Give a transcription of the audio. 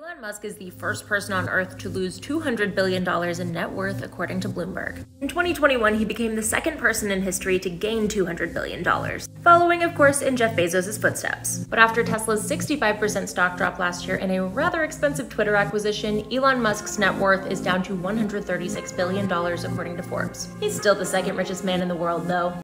Elon Musk is the first person on Earth to lose $200 billion in net worth, according to Bloomberg. In 2021, he became the second person in history to gain $200 billion, following, of course, in Jeff Bezos' footsteps. But after Tesla's 65% stock drop last year and a rather expensive Twitter acquisition, Elon Musk's net worth is down to $136 billion, according to Forbes. He's still the second richest man in the world, though.